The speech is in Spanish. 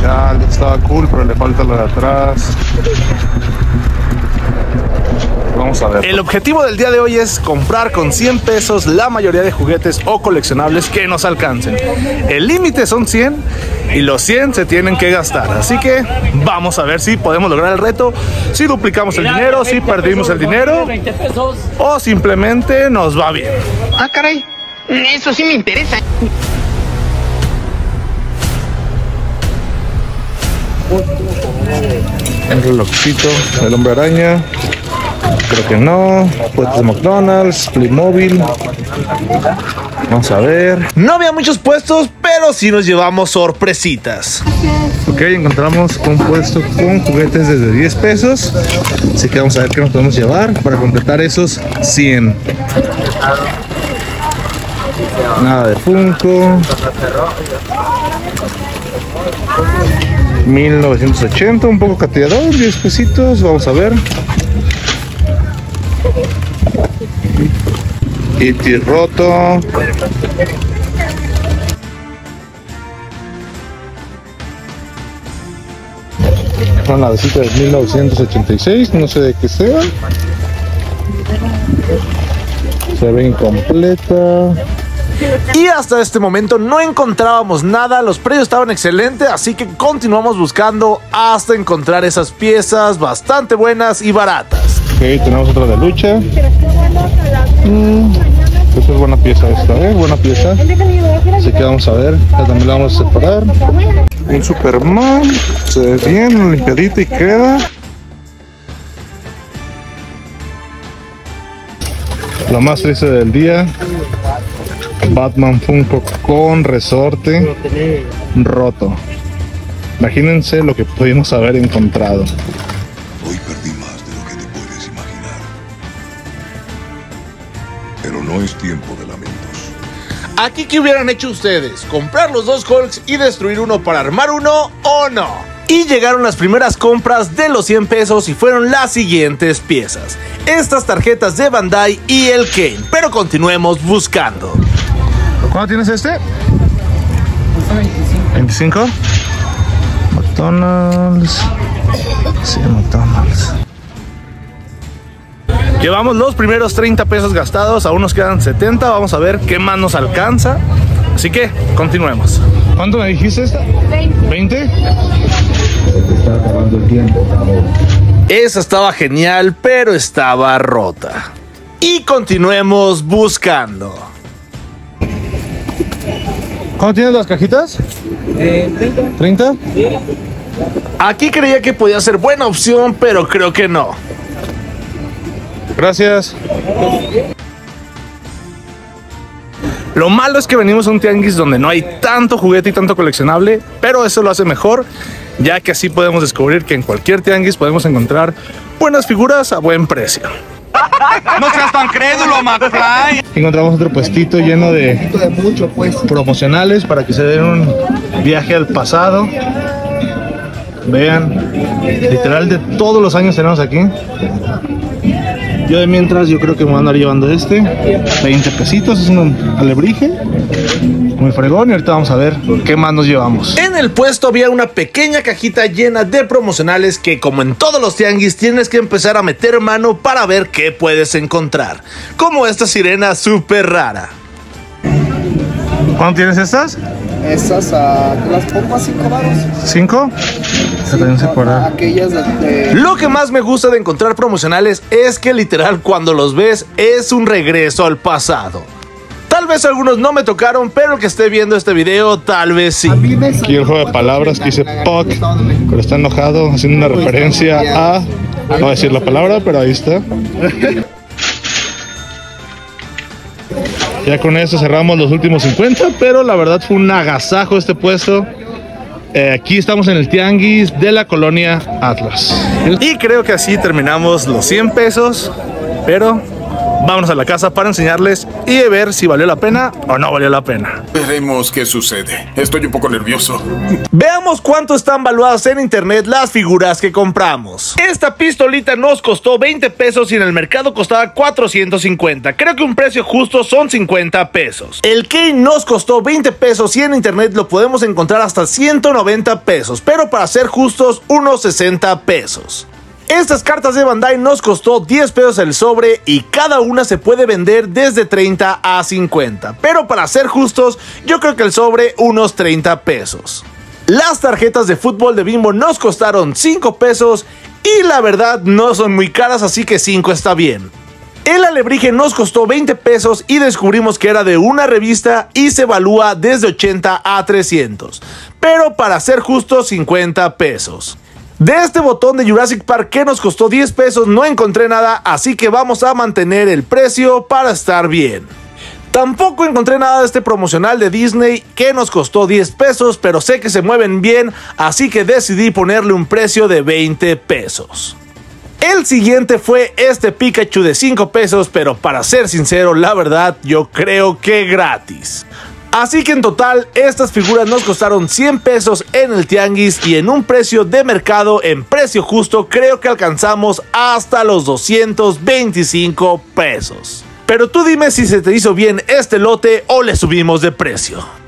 lateral, estaba cool, pero le falta la de atrás. Vamos a ver. El objetivo del día de hoy es comprar con 100 pesos la mayoría de juguetes o coleccionables que nos alcancen. El límite son 100 y los 100 se tienen que gastar. Así que vamos a ver si podemos lograr el reto, si duplicamos el dinero, si perdimos el dinero o simplemente nos va bien. Ah, caray, eso sí me interesa. Un relojcito, el Hombre Araña. Creo que no. Puestos de McDonald's, Playmobil. Vamos a ver. No había muchos puestos, pero sí nos llevamos sorpresitas. Ok, encontramos un puesto con juguetes desde 10 pesos. Así que vamos a ver qué nos podemos llevar para completar esos 100. Nada de Funko. 1980, un poco cateador, 10 pesitos. Vamos a ver. E.T. roto. Una navecita de 1986, no sé de qué sea. Se ve incompleta. Y hasta este momento no encontrábamos nada, los precios estaban excelentes, así que continuamos buscando hasta encontrar esas piezas bastante buenas y baratas. Ok, tenemos otra de lucha. Esta es buena pieza esta, buena pieza. Así que vamos a ver, esta también la vamos a separar. Un Superman, se ve bien, limpiadito y queda. Lo más triste del día, Batman Funko con resorte roto. Imagínense lo que pudimos haber encontrado. Hoy perdí más de lo que te puedes imaginar. Pero no es tiempo de lamentos. Aquí, ¿qué hubieran hecho ustedes? ¿Comprar los dos Hulks y destruir uno para armar uno o no? Y llegaron las primeras compras de los 100 pesos y fueron las siguientes piezas. Estas tarjetas de Bandai y el Kane. Pero continuemos buscando. ¿Cuánto tienes este? 25. McDonald's. Sí, McDonald's. Llevamos los primeros 30 pesos gastados, aún nos quedan 70, vamos a ver qué más nos alcanza. Así que, continuemos. ¿Cuánto me dijiste esta? 20. Está acabando el tiempo. Esa estaba genial, pero estaba rota. Y continuemos buscando. ¿Cuánto tienes las cajitas? 30. ¿30? Aquí creía que podía ser buena opción, pero creo que no. Gracias. Lo malo es que venimos a un tianguis donde no hay tanto juguete y tanto coleccionable, pero eso lo hace mejor, ya que así podemos descubrir que en cualquier tianguis podemos encontrar buenas figuras a buen precio. No seas tan crédulo, McFly. Encontramos otro puestito lleno de promocionales para que se den un viaje al pasado. Vean, literal de todos los años tenemos aquí. Yo de mientras, yo creo que me voy a andar llevando este 20 pesitos, es un alebrije muy fregón y ahorita vamos a ver qué más nos llevamos. En el puesto había una pequeña cajita llena de promocionales que, como en todos los tianguis, tienes que empezar a meter mano para ver qué puedes encontrar, como esta sirena súper rara. ¿Cuánto tienes estas? Esas, te las pongo a 5 baros. ¿5? Aquellas de... Lo que más me gusta de encontrar promocionales es que literal cuando los ves es un regreso al pasado. Tal vez algunos no me tocaron, pero el que esté viendo este video tal vez sí. Aquí el juego de palabras que dice Puck, pero está enojado, haciendo una referencia a... No voy a decir la palabra, pero ahí está. Ya con eso cerramos los últimos 50, pero la verdad fue un agasajo este puesto. Aquí estamos en el tianguis de la colonia Atlas. Y creo que así terminamos los 100 pesos, pero vámonos a la casa para enseñarles y ver si valió la pena o no valió la pena. Veremos qué sucede. Estoy un poco nervioso. Veamos cuánto están valuadas en internet las figuras que compramos. Esta pistolita nos costó 20 pesos y en el mercado costaba 450. Creo que un precio justo son 50 pesos. El Kane nos costó 20 pesos y en internet lo podemos encontrar hasta 190 pesos, pero para ser justos, unos 60 pesos. Estas cartas de Bandai nos costó 10 pesos el sobre y cada una se puede vender desde 30 a 50. Pero para ser justos, yo creo que el sobre unos 30 pesos. Las tarjetas de fútbol de Bimbo nos costaron 5 pesos y la verdad no son muy caras, así que 5 está bien. El alebrije nos costó 20 pesos y descubrimos que era de una revista y se evalúa desde 80 a 300. Pero para ser justos, 50 pesos. De este botón de Jurassic Park que nos costó 10 pesos no encontré nada, así que vamos a mantener el precio para estar bien. Tampoco encontré nada de este promocional de Disney que nos costó 10 pesos, pero sé que se mueven bien, así que decidí ponerle un precio de 20 pesos. El siguiente fue este Pikachu de 5 pesos, pero para ser sincero, la verdad, yo creo que gratis. Así que en total, estas figuras nos costaron 100 pesos en el tianguis y en un precio de mercado, en precio justo, creo que alcanzamos hasta los 225 pesos. Pero tú dime si se te hizo bien este lote o le subimos de precio.